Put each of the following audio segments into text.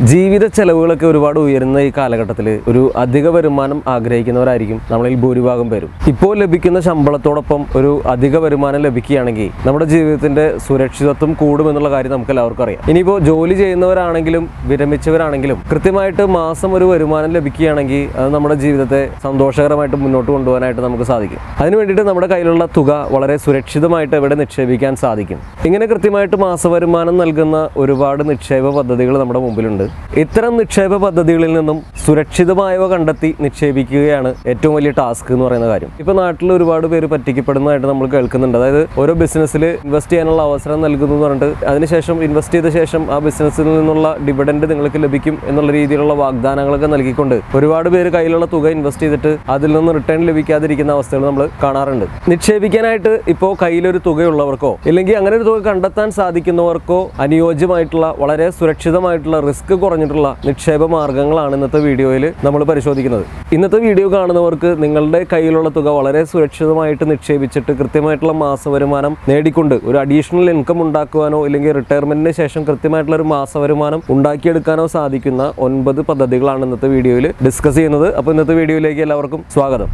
ജീവിത ചെലവുകളൊക്കെ ഒരുപാട് ഉയരുന്ന ഈ കാലഘട്ടത്തിൽ ഒരു അധിക വരുമാനം ആഗ്രഹിക്കുന്നവരായിരിക്കും നമ്മളിൽ ഭൂരിഭാഗം പേരും. ഇപ്പോൾ ലഭിക്കുന്ന ശമ്പളത്തോടൊപ്പം ഒരു അധിക വരുമാനം ലഭിക്കുകയാണെങ്കിൽ നമ്മുടെ ജീവിതത്തിന്റെ സുരക്ഷിതത്വം കൂടുമെന്നുള്ള കാര്യം നമുക്ക് എല്ലാവർക്കും അറിയാം. ഇനിയിപ്പോൾ ജോലി ചെയ്യുന്നവരാണെങ്കിലും വിരമിച്ചവരാണെങ്കിലും കൃത്യമായിട്ട് മാസം ഒരു വരുമാനം ലഭിക്കുകയാണെങ്കിൽ അത് നമ്മുടെ ജീവിതത്തെ സന്തോഷകരമായിട്ട് മുന്നോട്ട് കൊണ്ടുപോകാനായിട്ട് നമുക്ക് സാധിക്കും. അതിനു വേണ്ടിയിട്ട് നമ്മുടെ കയ്യിലുള്ള തുക വളരെ സുരക്ഷിതമായിട്ട് എവിടെ നിക്ഷേപിക്കാൻ സാധിക്കും. ഇങ്ങനെ കൃത്യമായിട്ട് മാസവരുമാനം നൽകുന്ന ഒരുപാട് നിക്ഷേപ പദ്ധതികൾ നമ്മുടെ മുമ്പിലുണ്ട്. ഇത്തരം നിക്ഷേപ പദ്ധതികളിൽ നിന്നും സുരക്ഷിതമായവ കണ്ടെത്തി നിക്ഷേപിക്കുകയാണ് ഏറ്റവും വലിയ ടാസ്ക് എന്ന് പറയുന്ന കാര്യം. ഇപ്പോൾ നാട്ടിൽ ഒരുപാട് പേര് പറ്റിക്കപ്പെടുന്നതായിട്ട് നമ്മൾ കേൾക്കുന്നുണ്ട്. അതായത് ഓരോ ബിസിനസ്സിൽ ഇൻവെസ്റ്റ് ചെയ്യാനുള്ള അവസരം നൽകുന്നു എന്ന് പറഞ്ഞിട്ട് അതിനുശേഷം ഇൻവെസ്റ്റ് ചെയ്ത ശേഷം ആ ബിസിനസ്സിൽ നിന്നുള്ള ഡിവിഡൻഡ് നിങ്ങൾക്ക് ലഭിക്കും എന്നുള്ള രീതിയിലുള്ള വാഗ്ദാനങ്ങളൊക്കെ നൽകിക്കൊണ്ട് ഒരുപാട് പേര് കയ്യിലുള്ള തുക ഇൻവെസ്റ്റ് ചെയ്തിട്ട് അതിൽ നിന്ന് റിട്ടേൺ ലഭിക്കാതിരിക്കുന്ന അവസ്ഥകൾ നമ്മൾ കാണാറുണ്ട്. നിക്ഷേപിക്കാനായിട്ട് ഇപ്പോൾ കയ്യിലൊരു തുകയുള്ളവർക്കോ ഇല്ലെങ്കിൽ അങ്ങനെ ഒരു തുക കണ്ടെത്താൻ സാധിക്കുന്നവർക്കോ അനുയോജ്യമായിട്ടുള്ള വളരെ സുരക്ഷിതമായിട്ടുള്ള റിസ്ക് കുറഞ്ഞിട്ടുള്ള നിക്ഷേപ മാർഗങ്ങളാണ് ഇന്നത്തെ വീഡിയോയിൽ നമ്മൾ പരിശോധിക്കുന്നത്. ഇന്നത്തെ വീഡിയോ കാണുന്നവർക്ക് നിങ്ങളുടെ കയ്യിലുള്ള തുക വളരെ സുരക്ഷിതമായിട്ട് നിക്ഷേപിച്ചിട്ട് കൃത്യമായിട്ടുള്ള മാസവരുമാനം നേടിക്കൊണ്ട് ഒരു അഡീഷണൽ ഇൻകം ഉണ്ടാക്കുവാനോ അല്ലെങ്കിൽ റിട്ടയർമെന്റിന് ശേഷം കൃത്യമായിട്ടുള്ള ഒരു മാസവരുമാനം ഉണ്ടാക്കിയെടുക്കാനോ സാധിക്കുന്ന 9 പദ്ധതികളാണ് ഇന്നത്തെ വീഡിയോയിൽ ഡിസ്കസ് ചെയ്യുന്നത്. അപ്പോൾ ഇന്നത്തെ വീഡിയോയിലേക്ക് എല്ലാവർക്കും സ്വാഗതം.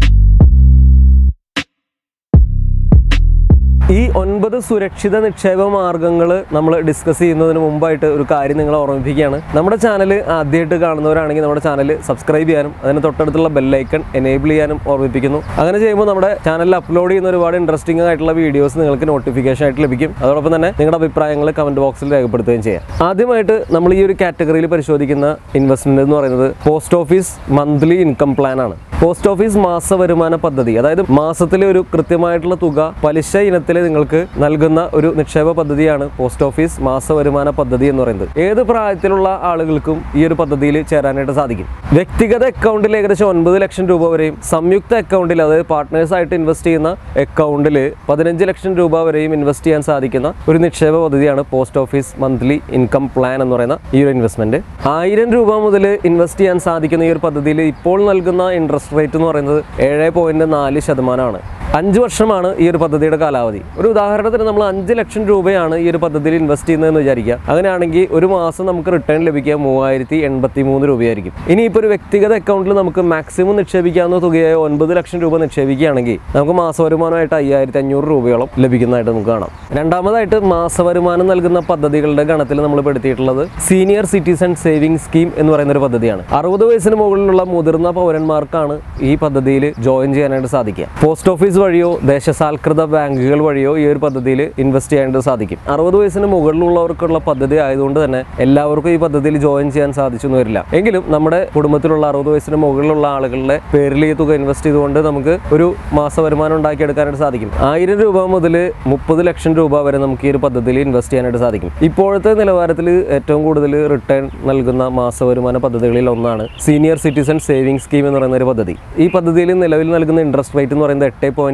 ഈ 9 സുരക്ഷിത നിക്ഷേപ മാർഗങ്ങൾ നമ്മൾ ഡിസ്കസ് ചെയ്യുന്നതിന് മുമ്പായിട്ട് ഒരു കാര്യം നിങ്ങളെ ഓർമ്മിപ്പിക്കുകയാണ്. നമ്മുടെ ചാനൽ ആദ്യമായിട്ട് കാണുന്നവരാണെങ്കിൽ നമ്മുടെ ചാനൽ സബ്സ്ക്രൈബ് ചെയ്യാനും അതിന് തൊട്ടടുത്തുള്ള ബെല്ലൈക്കൺ എനേബിൾ ചെയ്യാനും ഓർമ്മിപ്പിക്കുന്നു. അങ്ങനെ ചെയ്യുമ്പോൾ നമ്മുടെ ചാനലിൽ അപ്ലോഡ് ചെയ്യുന്ന ഒരുപാട് ഇൻട്രസ്റ്റിംഗ് ആയിട്ടുള്ള വീഡിയോസ് നിങ്ങൾക്ക് നോട്ടിഫിക്കേഷൻ ആയിട്ട് ലഭിക്കും. അതോടൊപ്പം തന്നെ നിങ്ങളുടെ അഭിപ്രായങ്ങൾ കമന്റ് ബോക്സിൽ രേഖപ്പെടുത്തുകയും ചെയ്യാം. ആദ്യമായിട്ട് നമ്മൾ ഈ ഒരു കാറ്റഗറിയിൽ പരിശോധിക്കുന്ന ഇൻവെസ്റ്റ്മെന്റ് എന്ന് പറയുന്നത് post office monthly income plan ആണ്. പോസ്റ്റ് ഓഫീസ് മാസ വരുമാന പദ്ധതി, അതായത് മാസത്തിലെ ഒരു കൃത്യമായിട്ടുള്ള തുക പലിശ ഇനത്തിൽ നിങ്ങൾക്ക് നൽകുന്ന ഒരു നിക്ഷേപ പദ്ധതിയാണ് പോസ്റ്റ് ഓഫീസ് മാസ വരുമാന പദ്ധതി എന്ന് പറയുന്നത്. ഏത് പ്രായത്തിലുള്ള ആളുകൾക്കും ഈ ഒരു പദ്ധതിയിൽ ചേരാനായിട്ട് സാധിക്കും. വ്യക്തിഗത അക്കൗണ്ടിൽ ഏകദേശം 9 ലക്ഷം രൂപ വരെയും സംയുക്ത അക്കൗണ്ടിൽ, അതായത് പാർട്ട്നേഴ്സ് ആയിട്ട് ഇൻവെസ്റ്റ് ചെയ്യുന്ന അക്കൗണ്ടിൽ 15 ലക്ഷം രൂപ വരെയും ഇൻവെസ്റ്റ് ചെയ്യാൻ സാധിക്കുന്ന ഒരു നിക്ഷേപ പദ്ധതിയാണ് post office monthly income plan എന്ന് പറയുന്ന ഈ ഒരു ഇൻവെസ്റ്റ്മെന്റ്. 1000 രൂപ മുതൽ ഇൻവെസ്റ്റ് ചെയ്യാൻ സാധിക്കുന്ന ഈ ഒരു പദ്ധതിയിൽ ഇപ്പോൾ നൽകുന്ന ഇൻട്രസ്റ്റ് റേറ്റ് എന്ന് പറയുന്നത് 7.4%. 5 വർഷമാണ് ഈ ഒരു പദ്ധതിയുടെ കാലാവധി. ഒരു ഉദാഹരണത്തിന് നമ്മൾ 5 ലക്ഷം രൂപയാണ് ഈ ഒരു പദ്ധതിയിൽ ഇൻവെസ്റ്റ് ചെയ്യുന്നതെന്ന് വിചാരിക്കുക. അങ്ങനെയാണെങ്കിൽ ഒരു മാസം നമുക്ക് റിട്ടേൺ ലഭിക്കുക 3083 രൂപയായിരിക്കും. ഇനിയിപ്പോൾ ഒരു വ്യക്തിഗത അക്കൗണ്ടിൽ നമുക്ക് മാക്സിമം നിക്ഷേപിക്കാവുന്ന തുകയായ 9 ലക്ഷം രൂപ നിക്ഷേപിക്കുകയാണെങ്കിൽ നമുക്ക് മാസവരുമാനമായിട്ട് 5500 രൂപയോളം ലഭിക്കുന്നതായിട്ട് നമുക്ക് കാണാം. രണ്ടാമതായിട്ട് മാസവരുമാനം നൽകുന്ന പദ്ധതികളുടെ ഗണത്തിൽ നമ്മൾ പെടുത്തിയിട്ടുള്ളത് സീനിയർ സിറ്റിസൺ സേവിംഗ് സ്കീം എന്ന് പറയുന്ന ഒരു പദ്ധതിയാണ്. 60 വയസ്സിന് മുകളിലുള്ള മുതിർന്ന പൗരന്മാർക്കാണ് ഈ പദ്ധതിയിൽ ജോയിൻ ചെയ്യാനായിട്ട് സാധിക്കുക. പോസ്റ്റ് ഓഫീസ് വഴിയോ ദേശസാൽകൃത ബാങ്കുകൾ വഴിയോ ഈ ഒരു പദ്ധതിയിൽ ഇൻവെസ്റ്റ് ചെയ്യാനായിട്ട് സാധിക്കും. 60 വയസ്സിന് മുകളിലുള്ളവർക്കുള്ള പദ്ധതി ആയതുകൊണ്ട് തന്നെ എല്ലാവർക്കും ഈ പദ്ധതിയിൽ ജോയിൻ ചെയ്യാൻ സാധിച്ചെന്ന് വരില്ല. എങ്കിലും നമ്മുടെ കുടുംബത്തിലുള്ള 60 വയസ്സിന് മുകളിലുള്ള ആളുകളുടെ പേരിൽ ഈ തുക ഇൻവെസ്റ്റ് ചെയ്തുകൊണ്ട് നമുക്ക് ഒരു മാസ വരുമാനം ഉണ്ടാക്കിയെടുക്കാനായിട്ട് സാധിക്കും. 1000 രൂപ മുതൽ 30 ലക്ഷം രൂപ വരെ നമുക്ക് ഈ ഒരു പദ്ധതിയിൽ ഇൻവെസ്റ്റ് ചെയ്യാനായിട്ട് സാധിക്കും. ഇപ്പോഴത്തെ നിലവാരത്തിൽ ഏറ്റവും കൂടുതൽ റിട്ടേൺ നൽകുന്ന മാസ വരുമാന പദ്ധതികളിൽ ഒന്നാണ് സീനിയർ സിറ്റിസൺ സേവിംഗ് സ്കീം എന്ന് പറയുന്ന ഒരു പദ്ധതി. ഈ പദ്ധതിയിൽ നിലവിൽ നൽകുന്ന ഇൻട്രസ്റ്റ് റേറ്റ് എന്ന് പറയുന്നത്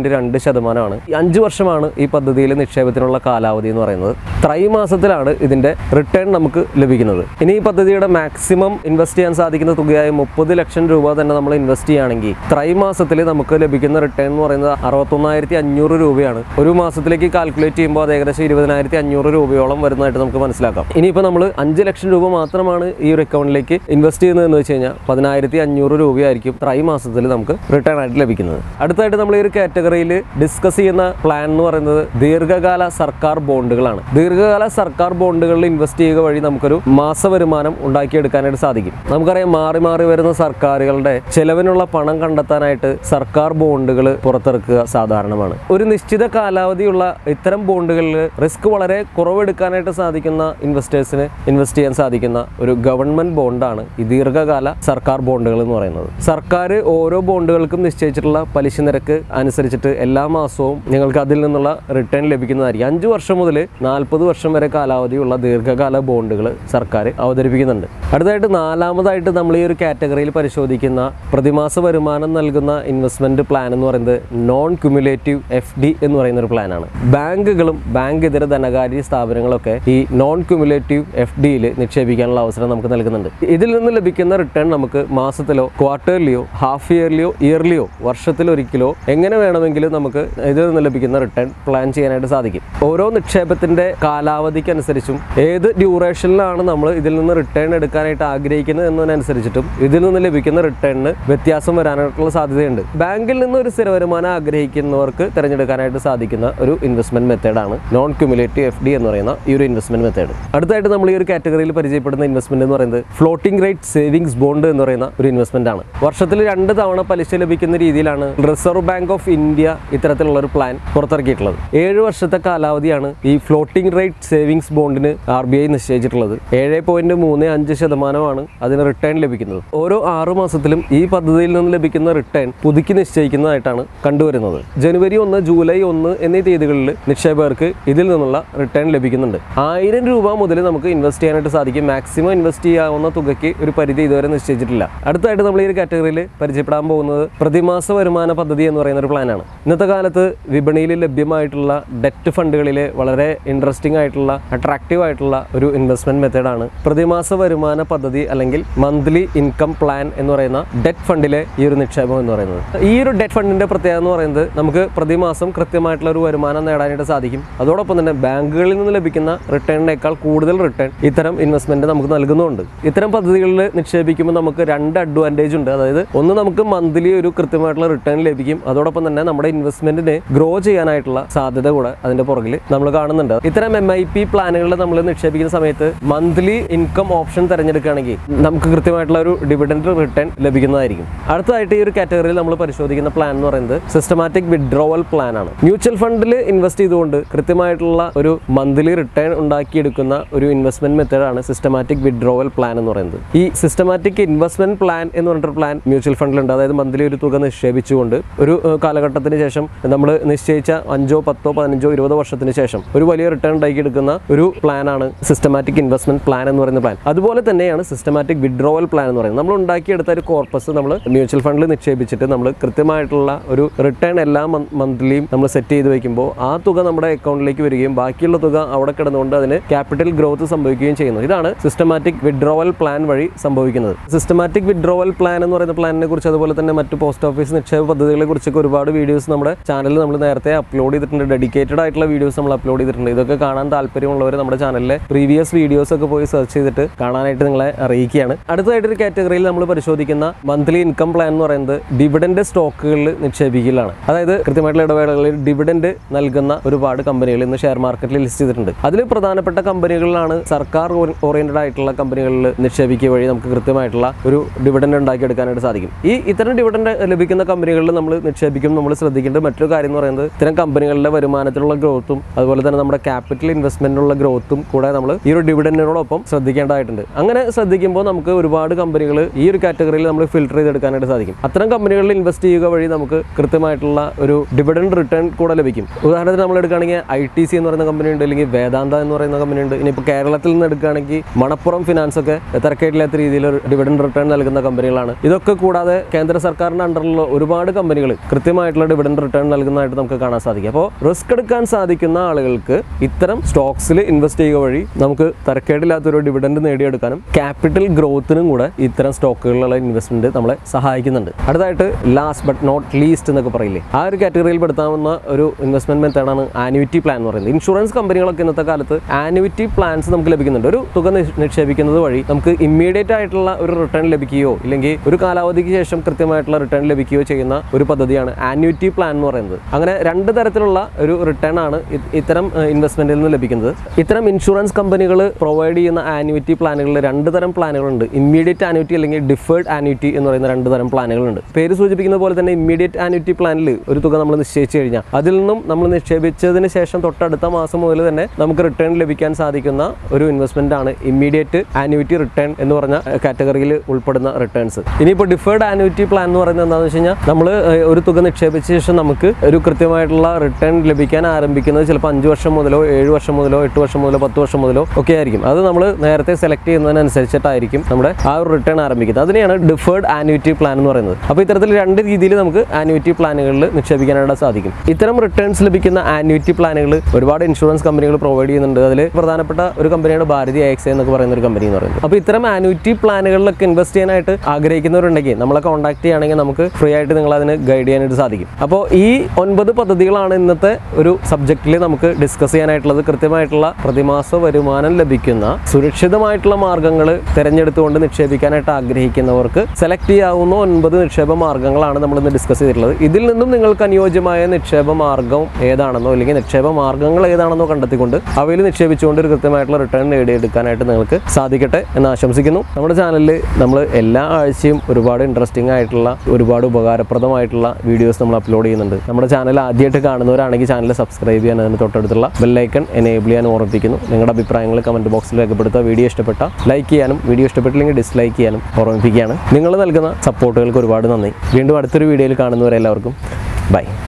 8.2%. 5 വർഷമാണ് ഈ പദ്ധതിയിൽ നിക്ഷേപത്തിനുള്ള കാലാവധി എന്ന് പറയുന്നത്. ത്രൈമാസത്തിലാണ് ഇതിന്റെ റിട്ടേൺ നമുക്ക് ലഭിക്കുന്നത്. ഇനി ഈ പദ്ധതിയുടെ മാക്സിമം ഇൻവെസ്റ്റ് ചെയ്യാൻ സാധിക്കുന്ന തുകയായ 30 ലക്ഷം രൂപ തന്നെ നമ്മൾ ഇൻവെസ്റ്റ് ചെയ്യുകയാണെങ്കിൽ ത്രൈമാസത്തിൽ നമുക്ക് ലഭിക്കുന്ന റിട്ടേൺ എന്ന് പറയുന്നത് 61500 രൂപയാണ്. ഒരു മാസത്തിലേക്ക് കാൽക്കുലേറ്റ് ചെയ്യുമ്പോൾ അത് ഏകദേശം 20500 രൂപയോളം വരുന്നതായിട്ട് നമുക്ക് മനസ്സിലാക്കാം. ഇനിയിപ്പോൾ നമ്മൾ 5 ലക്ഷം രൂപ മാത്രമാണ് ഈ ഒരു അക്കൗണ്ടിലേക്ക് ഇൻവെസ്റ്റ് ചെയ്യുന്നതെന്ന് വെച്ച് കഴിഞ്ഞാൽ 11500 രൂപയായിരിക്കും ത്രൈമാസത്തിൽ നമുക്ക് റിട്ടേൺ ആയിട്ട് ലഭിക്കുന്നത്. അടുത്തായിട്ട് നമ്മൾ ഈ ഒരു കാറ്റഗറിയിൽ ഡിസ്കസ് ചെയ്യുന്ന പ്ലാൻ എന്ന് പറയുന്നത് ദീർഘകാല സർക്കാർ ബോണ്ടുകളാണ്. ദീർഘകാല സർക്കാർ ബോണ്ടുകളിൽ ഇൻവെസ്റ്റ് ചെയ്യുക വഴി നമുക്കൊരു മാസ വരുമാനം ഉണ്ടാക്കിയെടുക്കാനായിട്ട് സാധിക്കും. നമുക്കറിയാം, മാറി മാറി വരുന്ന സർക്കാരുകളുടെ ചെലവിനുള്ള പണം കണ്ടെത്താനായിട്ട് സർക്കാർ ബോണ്ടുകൾ പുറത്തിറക്കുക സാധാരണമാണ്. ഒരു നിശ്ചിത കാലാവധിയുള്ള ഇത്തരം ബോണ്ടുകളിൽ റിസ്ക് വളരെ കുറവെടുക്കാനായിട്ട് സാധിക്കുന്ന ഇൻവെസ്റ്റേഴ്സിന് ഇൻവെസ്റ്റ് ചെയ്യാൻ സാധിക്കുന്ന ഒരു ഗവൺമെന്റ് ബോണ്ടാണ് ഈ ദീർഘകാല സർക്കാർ ബോണ്ടുകൾ എന്ന് പറയുന്നത്. സർക്കാർ ഓരോ ബോണ്ടുകൾക്കും നിശ്ചയിച്ചിട്ടുള്ള പലിശ നിരക്ക് അനുസരിച്ചിട്ട് എല്ലാ മാസവും നിങ്ങൾക്ക് അതിൽ നിന്നുള്ള റിട്ടേൺ ലഭിക്കുന്നതായിരിക്കും. 5 വർഷം മുതൽ 40 വർഷം വരെ കാലാവധിയുള്ള ദീർഘകാല ബോണ്ടുകൾ സർക്കാർ അവതരിപ്പിക്കുന്നുണ്ട്. അടുത്തായിട്ട് നാലാമതായിട്ട് നമ്മൾ ഈ ഒരു കാറ്റഗറിയിൽ പരിശോധിക്കുന്ന പ്രതിമാസ വരുമാനം നൽകുന്ന ഇൻവെസ്റ്റ്മെന്റ് പ്ലാൻ എന്ന് പറയുന്നത് നോൺ ക്യുമുലേറ്റീവ് FD എന്ന് പറയുന്ന ഒരു പ്ലാനാണ്. ബാങ്കുകളും ബാങ്ക് ഇതര ധനകാര്യ സ്ഥാപനങ്ങളൊക്കെ ഈ നോൺ ക്യുമുലേറ്റീവ് FDയിൽ നിക്ഷേപിക്കാനുള്ള അവസരം നമുക്ക് നൽകുന്നുണ്ട്. ഇതിൽ നിന്ന് ലഭിക്കുന്ന റിട്ടേൺ നമുക്ക് മാസത്തിലോ ക്വാർട്ടർലിയോ ഹാഫ് ഇയർലിയോ ഇയർലിയോ വർഷത്തിലൊരിക്കലോ എങ്ങനെ വേണമെങ്കിലും വേണമെങ്കിലും നമുക്ക് ഇതിൽ നിന്ന് ലഭിക്കുന്ന റിട്ടേൺ പ്ലാൻ ചെയ്യാനായിട്ട് സാധിക്കും. ഓരോ നിക്ഷേപത്തിൻ്റെ കാലാവധിക്കനുസരിച്ചും ഏത് ഡ്യൂറേഷനിലാണ് നമ്മൾ ഇതിൽ നിന്ന് റിട്ടേൺ എടുക്കാനായിട്ട് ആഗ്രഹിക്കുന്നത് എന്നതിനനുസരിച്ചിട്ടും ഇതിൽ നിന്ന് ലഭിക്കുന്ന റിട്ടേണിന് വ്യത്യാസം വരാനായിട്ടുള്ള സാധ്യതയുണ്ട്. ബാങ്കിൽ നിന്ന് ഒരു സ്ഥിര വരുമാനം ആഗ്രഹിക്കുന്നവർക്ക് തിരഞ്ഞെടുക്കാനായിട്ട് സാധിക്കുന്ന ഒരു ഇൻവെസ്റ്റ്മെന്റ് മെത്തേഡാണ് നോൺ ക്യുമുലേറ്റീവ് FD എന്ന് പറയുന്ന ഈ ഒരു ഇൻവെസ്റ്റ്മെന്റ് മെത്തേഡ്. അടുത്തായിട്ട് നമ്മൾ ഈ ഒരു കാറ്റഗറിയിൽ പരിചയപ്പെടുന്ന ഇൻവെസ്റ്റ്മെന്റ് എന്ന് പറയുന്നത് ഫ്ലോട്ടിംഗ് റേറ്റ് സേവിങ്സ് ബോണ്ട് എന്ന് പറയുന്ന ഒരു ഇൻവെസ്റ്റ്മെന്റ് ആണ്. വർഷത്തിൽ 2 തവണ പലിശ ലഭിക്കുന്ന രീതിയിലാണ് റിസർവ് ബാങ്ക് ഓഫ് ഇന്ത്യ ഇത്തരത്തിലുള്ള ഒരു പ്ലാൻ പുറത്തിറക്കിയിട്ടുള്ളത്. 7 വർഷത്തെ കാലാവധിയാണ് ഈ ഫ്ലോട്ടിംഗ് റേറ്റ് സേവിങ്സ് ബോണ്ടിന് RBI നിശ്ചയിച്ചിട്ടുള്ളത്. 7.35% അതിന് റിട്ടേൺ ലഭിക്കുന്നത്. ഓരോ 6 മാസത്തിലും ഈ പദ്ധതിയിൽ നിന്ന് ലഭിക്കുന്ന റിട്ടേൺ പുതുക്കി നിശ്ചയിക്കുന്നതായിട്ടാണ് കണ്ടുവരുന്നത്. ജനുവരി 1, ജൂലൈ 1 എന്നീ തീയതികളിൽ നിക്ഷേപകർക്ക് ഇതിൽ നിന്നുള്ള റിട്ടേൺ ലഭിക്കുന്നുണ്ട്. 1000 രൂപ മുതൽ നമുക്ക് ഇൻവെസ്റ്റ് ചെയ്യാനായിട്ട് സാധിക്കും. മാക്സിമം ഇൻവെസ്റ്റ് ചെയ്യാവുന്ന തുകയ്ക്ക് ഒരു പരിധി ഇതുവരെ നിശ്ചയിച്ചിട്ടില്ല. അടുത്തായിട്ട് നമ്മൾ ഈ ഒരു കാറ്റഗറിയിൽ പരിചയപ്പെടാൻ പോകുന്നത് പ്രതിമാസ വരുമാന പദ്ധതി എന്ന് പറയുന്ന ഒരു പ്ലാനാണ്. ഇന്നത്തെ കാലത്ത് വിപണിയിൽ ലഭ്യമായിട്ടുള്ള ഡെറ്റ് ഫണ്ടുകളിലെ വളരെ ഇൻട്രസ്റ്റിംഗ് ആയിട്ടുള്ള അട്രാക്റ്റീവ് ആയിട്ടുള്ള ഒരു ഇൻവെസ്റ്റ്മെന്റ് മെത്തേഡാണ് പ്രതിമാസ വരുമാന പദ്ധതി അല്ലെങ്കിൽ മന്ത്ലി ഇൻകം പ്ലാൻ എന്ന് പറയുന്ന ഡെറ്റ് ഫണ്ടിലെ ഈ ഒരു നിക്ഷേപം എന്ന് പറയുന്നത്. ഈ ഒരു ഡെറ്റ് ഫണ്ടിന്റെ പ്രത്യേകത എന്ന് പറയുന്നത് നമുക്ക് പ്രതിമാസം കൃത്യമായിട്ടുള്ള ഒരു വരുമാനം നേടാനായിട്ട് സാധിക്കും. അതോടൊപ്പം തന്നെ ബാങ്കുകളിൽ നിന്ന് ലഭിക്കുന്ന റിട്ടേണിനേക്കാൾ കൂടുതൽ റിട്ടേൺ ഇത്തരം ഇൻവെസ്റ്റ്മെന്റ് നമുക്ക് നൽകുന്നുണ്ട്. ഇത്തരം പദ്ധതികളിൽ നിക്ഷേപിക്കുമ്പോൾ നമുക്ക് 2 അഡ്വാൻറ്റേജ് ഉണ്ട്. അതായത് ഒന്ന്, നമുക്ക് മന്ത്ലി ഒരു കൃത്യമായിട്ടുള്ള റിട്ടേൺ ലഭിക്കും. അതോടൊപ്പം തന്നെ നമ്മുടെ ഇൻവെസ്റ്റ്മെന്റിനെ ഗ്രോ ചെയ്യാനായിട്ടുള്ള സാധ്യത കൂടെ അതിന്റെ പുറകിൽ നമ്മൾ കാണുന്നുണ്ട്. ഇത്തരം MIP പ്ലാനുകളിൽ നമ്മൾ നിക്ഷേപിക്കുന്ന സമയത്ത് മന്ത്ലി ഇൻകം ഓപ്ഷൻ തിരഞ്ഞെടുക്കുകയാണെങ്കിൽ നമുക്ക് കൃത്യമായിട്ടുള്ള ഒരു ഡിവിഡൻഡ് റിട്ടേൺ ലഭിക്കുന്നതായിരിക്കും. അടുത്തതായിട്ട് ഈ ഒരു കാറ്റഗറിയിൽ നമ്മൾ പരിശോധിക്കുന്ന പ്ലാൻ എന്ന് പറയുന്നത് സിസ്റ്റമാറ്റിക് വിഡ്രോവൽ പ്ലാൻ ആണ്. മ്യൂച്വൽ ഫണ്ടിൽ ഇൻവെസ്റ്റ് ചെയ്തുകൊണ്ട് കൃത്യമായിട്ടുള്ള ഒരു മന്ത്ലി റിട്ടേൺ ഉണ്ടാക്കിയെടുക്കുന്ന ഒരു ഇൻവെസ്റ്റ്മെന്റ് മെത്തേഡാണ് സിസ്റ്റമാറ്റിക് വിഡ്രോവൽ പ്ലാൻ എന്ന് പറയുന്നത്. ഈ സിസ്റ്റമാറ്റിക് ഇൻവെസ്റ്റ്മെന്റ് പ്ലാൻ എന്ന് പറഞ്ഞിട്ടൊരു പ്ലാൻ മ്യൂച്വൽ ഫണ്ടിലുണ്ട്. അതായത് മന്ത്ലി ഒരു തുക നിക്ഷേപിച്ചുകൊണ്ട് ഒരു കാലഘട്ടത്തിന് ശേഷം നമ്മൾ നിശ്ചയിച്ച 5, 10, 15, 20 വർഷത്തിന് ശേഷം ഒരു വലിയ റിട്ടേൺ ഉണ്ടാക്കിയെടുക്കുന്ന ഒരു പ്ലാനാണ് സിസ്റ്റമാറ്റിക് ഇൻവെസ്റ്റ്മെന്റ് പ്ലാൻ എന്ന് പറയുന്ന പ്ലാൻ. അതുപോലെ തന്നെയാണ് സിസ്റ്റമാറ്റിക് വിഡ്രോവൽ പ്ലാൻ എന്ന് പറയുന്നത്. നമ്മൾ ഉണ്ടാക്കിയെടുത്ത ഒരു കോർപ്പസ് നമ്മൾ മ്യൂച്വൽ ഫണ്ടിൽ നിക്ഷേപിച്ചിട്ട് നമ്മൾ കൃത്യമായിട്ടുള്ള ഒരു റിട്ടേൺ എല്ലാ മന്ത്ലിയും നമ്മൾ സെറ്റ് ചെയ്ത് വെക്കുമ്പോൾ ആ തുക നമ്മുടെ അക്കൗണ്ടിലേക്ക് വരികയും ബാക്കിയുള്ള തുക അവിടെ കിടന്നുകൊണ്ട് അതിന് ക്യാപിറ്റൽ ഗ്രോത്ത് സംഭവിക്കുകയും ചെയ്യുന്നു. ഇതാണ് സിസ്റ്റമാറ്റിക് വിഡ്രോവൽ പ്ലാൻ വഴി സംഭവിക്കുന്നത്. സിസ്റ്റമാറ്റിക് വിഡ്രോവൽ പ്ലാൻ എന്ന് പറയുന്ന പ്ലാനിനെ കുറിച്ച് അതുപോലെ തന്നെ മറ്റു പോസ്റ്റ് ഓഫീസ് നിക്ഷേപ പദ്ധതികളെ കുറിച്ചൊക്കെ ഒരുപാട് വീഡിയോസ് നമ്മുടെ ചാനലിൽ നമ്മൾ നേരത്തെ അപ്ലോഡ് ചെയ്തിട്ടുണ്ട്. ഡെഡിക്കേറ്റഡ് ആയിട്ടുള്ള വീഡിയോസ് നമ്മൾ അപ്ലോഡ് ചെയ്തിട്ടുണ്ട്. ഇതൊക്കെ കാണാൻ താല്പര്യമുള്ളവർ നമ്മുടെ ചാനലിലെ പ്രീവിയസ് വീഡിയോസ് ഒക്കെ പോയി സെർച്ച് ചെയ്തിട്ട് കാണാനായിട്ട് നിങ്ങളെ അറിയിക്കുകയാണ്. അടുത്തതായിട്ടൊരു കാറ്റഗറിയിൽ നമ്മൾ പരിശോധിക്കുന്ന മന്ത്ലി ഇൻകം പ്ലാൻ എന്ന് പറയുന്നത് ഡിവിഡൻഡ് സ്റ്റോക്കുകളിൽ നിക്ഷേപിക്കലാണ്. അതായത് കൃത്യമായിട്ടുള്ള ഇടവേളകളിൽ ഡിവിഡൻഡ് നൽകുന്ന ഒരുപാട് കമ്പനികൾ ഇന്ന് ഷെയർ മാർക്കറ്റിൽ ലിസ്റ്റ് ചെയ്തിട്ടുണ്ട്. അതിൽ പ്രധാനപ്പെട്ട കമ്പനികളിലാണ് സർക്കാർ ഓറിയന്റഡ് ആയിട്ടുള്ള കമ്പനികളിൽ നിക്ഷേപിക്കുക വഴി നമുക്ക് കൃത്യമായിട്ടുള്ള ഒരു ഡിവിഡൻഡ് ഉണ്ടാക്കിയെടുക്കാനായിട്ട് സാധിക്കും. ഇത്തരം ഡിവിഡൻഡ് ലഭിക്കുന്ന കമ്പനികളിൽ നമ്മൾ നിക്ഷേപിക്കുമ്പോൾ നമ്മൾ ശ്രദ്ധിക്കേണ്ട മറ്റൊരു കാര്യം എന്ന് പറയുന്നത് ഇത്തരം കമ്പനികളുടെ വരുമാനത്തിലുള്ള ഗ്രോത്തും അതുപോലെ തന്നെ നമ്മുടെ ക്യാപിറ്റൽ ഇൻവെസ്റ്റ്മെന്റിനുള്ള ഗ്രോത്തും കൂടെ നമ്മൾ ഈ ഒരു ഡിവിഡൻഡിനോടൊപ്പം ശ്രദ്ധിക്കേണ്ടതായിട്ടുണ്ട്. അങ്ങനെ ശ്രദ്ധിക്കുമ്പോൾ നമുക്ക് ഒരുപാട് കമ്പനികൾ ഈ ഒരു കാറ്റഗറിയിൽ നമ്മൾ ഫിൽട്ടർ ചെയ്തെടുക്കാനായിട്ട് സാധിക്കും. അത്തരം കമ്പനികളിൽ ഇൻവെസ്റ്റ് ചെയ്യുക വഴി നമുക്ക് കൃത്യമായിട്ടുള്ള ഒരു ഡിവിഡൻഡ് റിട്ടേൺ കൂടെ ലഭിക്കും. ഉദാഹരണത്തിന് നമ്മൾ എടുക്കുകയാണെങ്കിൽ ITC എന്ന് പറയുന്ന കമ്പനി ഉണ്ട്, അല്ലെങ്കിൽ വേദാന്ത എന്ന് പറയുന്ന കമ്പനി ഉണ്ട്. ഇനിയിപ്പോൾ കേരളത്തിൽ നിന്ന് എടുക്കുകയാണെങ്കിൽ മണപ്പുറം ഫിനാൻസ് ഒക്കെ തിരക്കേറ്റില്ലാത്ത രീതിയിൽ ഒരു ഡിവിഡൻഡ് റിട്ടേൺ നൽകുന്ന കമ്പനികളാണ്. ഇതൊക്കെ കൂടാതെ കേന്ദ്ര സർക്കാരിന്റെ അണ്ടറിലുള്ള ഒരുപാട് കമ്പനികൾ കൃത്യമായിട്ടുള്ള ഡിവിഡൻഡ് റിട്ടേൺ നൽകുന്നതായിട്ട് നമുക്ക് കാണാൻ സാധിക്കും. അപ്പോൾ റിസ്ക് എടുക്കാൻ സാധിക്കുന്ന ആളുകൾക്ക് ഇത്തരം സ്റ്റോക്സിൽ ഇൻവെസ്റ്റ് ചെയ്യുക വഴി നമുക്ക് തിരക്കേടില്ലാത്തൊരു ഡിവിഡൻഡ് നേടിയെടുക്കാനും ക്യാപിറ്റൽ ഗ്രോത്തിനും കൂടെ ഇത്തരം സ്റ്റോക്കുകളിലുള്ള ഇൻവെസ്റ്റ്മെന്റ് നമ്മളെ സഹായിക്കുന്നുണ്ട്. അടുത്തായിട്ട് ലാസ്റ്റ് ബട്ട് നോട്ട് ലീസ്റ്റ് എന്നൊക്കെ പറയില്ലേ, ആ ഒരു കാറ്റഗറിയിൽ പെടുത്താവുന്ന ഒരു ഇൻവെസ്റ്റ്മെന്റ് മെത്തേഡാണ് ആനുവിറ്റി പ്ലാൻ എന്ന് പറയുന്നത്. ഇൻഷുറൻസ് കമ്പനികളൊക്കെ ഇന്നത്തെ കാലത്ത് ആനുവിറ്റി പ്ലാൻസ് നമുക്ക് ലഭിക്കുന്നുണ്ട്. ഒരു തുക നിക്ഷേപിക്കുന്നത് വഴി നമുക്ക് ഇമ്മീഡിയറ്റ് ആയിട്ടുള്ള ഒരു റിട്ടേൺ ലഭിക്കുകയോ ഇല്ലെങ്കിൽ ഒരു കാലാവധിക്ക് ശേഷം കൃത്യമായിട്ടുള്ള റിട്ടേൺ ലഭിക്കുകയോ ചെയ്യുന്ന ഒരു പദ്ധതിയാണ് ആനുവിറ്റി പ്ലാൻ എന്ന് പറയുന്നത്. അങ്ങനെ 2 തരത്തിലുള്ള ഒരു റിട്ടേൺ ആണ് ഇത്തരം ഇൻവെസ്റ്റ്മെന്റിൽ നിന്ന് ലഭിക്കുന്നത്. ഇത്തരം ഇൻഷുറൻസ് കമ്പനികൾ പ്രൊവൈഡ് ചെയ്യുന്ന ആനുവിറ്റി പ്ലാനുകളിൽ 2 തരം പ്ലാനുകളുണ്ട്. ഇമ്മീഡിയറ്റ് ആനുവിറ്റി അല്ലെങ്കിൽ ഡിഫേർഡ് ആനുവിറ്റി എന്ന് പറയുന്ന 2 തരം പ്ലാനുകളുണ്ട്. പേര് സൂചിപ്പിക്കുന്ന പോലെ തന്നെ ഇമ്മീഡിയറ്റ് ആനുവിറ്റി പ്ലാനിൽ ഒരു തുക നമ്മൾ നിശ്ചയിച്ചു കഴിഞ്ഞാൽ അതിൽ നിന്നും നമ്മൾ നിക്ഷേപിച്ചതിന് ശേഷം തൊട്ടടുത്ത മാസം മുതൽ തന്നെ നമുക്ക് റിട്ടേൺ ലഭിക്കാൻ സാധിക്കുന്ന ഒരു ഇൻവെസ്റ്റ്മെന്റ് ആണ് ഇമ്മീഡിയറ്റ് ആനുവിറ്റി റിട്ടേൺ എന്ന് പറഞ്ഞ കാറ്റഗറിയിൽ ഉൾപ്പെടുന്ന റിട്ടേൺസ്. ഇനിയിപ്പോൾ ഡിഫേർഡ് ആനുവിറ്റി പ്ലാൻ എന്ന് പറയുന്നത് എന്താണെന്ന് വെച്ച് കഴിഞ്ഞാൽ നമ്മൾ ഒരു തുക നിക്ഷേപിച്ച ശേഷം നമുക്ക് ഒരു കൃത്യമായിട്ടുള്ള റിട്ടേൺ ലഭിക്കാൻ ആരംഭിക്കുന്നത് ചിലപ്പോൾ 5 വർഷം മുതലോ 7 വർഷം മുതലോ 8 വർഷം മുതലോ 10 വർഷം മുതലോ ഒക്കെ ആയിരിക്കും. അത് നമ്മൾ നേരത്തെ സെലക്ട് ചെയ്യുന്നതിനനുസരിച്ചിട്ടായിരിക്കും നമ്മുടെ ആ ഒരു റിട്ടേൺ ആരംഭിക്കുന്നത്. അതിനെയാണ് ഡിഫേർഡ് ആനുവിറ്റി പ്ലാൻ എന്ന് പറയുന്നത്. അപ്പോൾ ഇത്തരത്തിൽ 2 രീതിയിൽ നമുക്ക് ആനുവിറ്റി പ്ലാനുകളിൽ നിക്ഷേപിക്കാനായിട്ട് സാധിക്കും. ഇത്തരം റിട്ടേൺസ് ലഭിക്കുന്ന ആനുവിറ്റി പ്ലാനുകൾ ഒരുപാട് ഇൻഷുറൻസ് കമ്പനികൾ പ്രൊവൈഡ് ചെയ്യുന്നുണ്ട്. അതിൽ പ്രധാനപ്പെട്ട ഒരു കമ്പനിയാണ് ഭാരതി AXA എന്നൊക്കെ പറയുന്ന ഒരു കമ്പനി എന്ന് പറയുന്നത്. അപ്പോൾ ഇത്തരം ആനുവിറ്റി പ്ലാനുകളിലൊക്കെ ഇൻവെസ്റ്റ് ചെയ്യാനായിട്ട് ആഗ്രഹിക്കുന്നവരുണ്ടെങ്കിൽ നമ്മളെ കോൺടാക്ട് ചെയ്യുകയാണെങ്കിൽ നമുക്ക് ഫ്രീ ആയിട്ട് നിങ്ങൾ അതിന് ഗൈഡ് ചെയ്യാനായിട്ട് സാധിക്കും. അപ്പോൾ ഈ 9 പദ്ധതികളാണ് ഇന്നത്തെ ഒരു സബ്ജക്റ്റിൽ നമുക്ക് ഡിസ്കസ് ചെയ്യാനായിട്ടുള്ളത്. കൃത്യമായിട്ടുള്ള പ്രതിമാസ വരുമാനം ലഭിക്കുന്ന സുരക്ഷിതമായിട്ടുള്ള മാർഗ്ഗങ്ങൾ തിരഞ്ഞെടുത്തുകൊണ്ട് നിക്ഷേപിക്കാനായിട്ട് ആഗ്രഹിക്കുന്നവർക്ക് സെലക്ട് ചെയ്യാവുന്ന 9 നിക്ഷേപ മാർഗ്ഗങ്ങളാണ് നമ്മൾ ഇന്ന് ഡിസ്കസ് ചെയ്തിട്ടുള്ളത്. ഇതിൽ നിന്നും നിങ്ങൾക്ക് അനുയോജ്യമായ നിക്ഷേപ മാർഗ്ഗം ഏതാണെന്നോ അല്ലെങ്കിൽ നിക്ഷേപ മാർഗ്ഗങ്ങൾ ഏതാണെന്നോ കണ്ടെത്തിക്കൊണ്ട് അവയിൽ നിക്ഷേപിച്ചുകൊണ്ട് ഒരു കൃത്യമായിട്ടുള്ള റിട്ടേൺ നേടിയെടുക്കാനായിട്ട് നിങ്ങൾക്ക് സാധിക്കട്ടെ എന്ന് ആശംസിക്കുന്നു. നമ്മുടെ ചാനലിൽ നമ്മൾ എല്ലാ ആഴ്ചയും ഒരുപാട് ഇൻട്രസ്റ്റിംഗ് ആയിട്ടുള്ള ഒരുപാട് ഉപകാരപ്രദമായിട്ടുള്ള വീഡിയോസ് നമ്മൾ അപ്ലോഡ് ചെയ്യുന്നുണ്ട്. നമ്മുടെ ചാനൽ ആദ്യമായിട്ട് കാണുന്നവരാണെങ്കിൽ ചാനൽ സബ്സ്ക്രൈബ് ചെയ്യാൻ, അതിന് തൊട്ടടുത്തുള്ള ബെല്ലൈക്കൺ എനേബിൾ ചെയ്യാൻ ഓർമ്മിപ്പിക്കുന്നു. നിങ്ങളുടെ അഭിപ്രായങ്ങൾ കമൻറ്റ് ബോക്സിൽ രേഖപ്പെടുത്തുക. വീഡിയോ ഇഷ്ടപ്പെട്ട ലൈക്ക് ചെയ്യാനും വീഡിയോ ഇഷ്ടപ്പെട്ടില്ലെങ്കിൽ ഡിസ്ലൈക്ക് ചെയ്യാനും ഓർമ്മിപ്പിക്കുകയാണ്. നിങ്ങൾ നൽകുന്ന സപ്പോർട്ടുകൾക്ക് ഒരുപാട് നന്ദി. വീണ്ടും അടുത്തൊരു വീഡിയോയിൽ കാണുന്നവരെല്ലാവർക്കും ബൈ.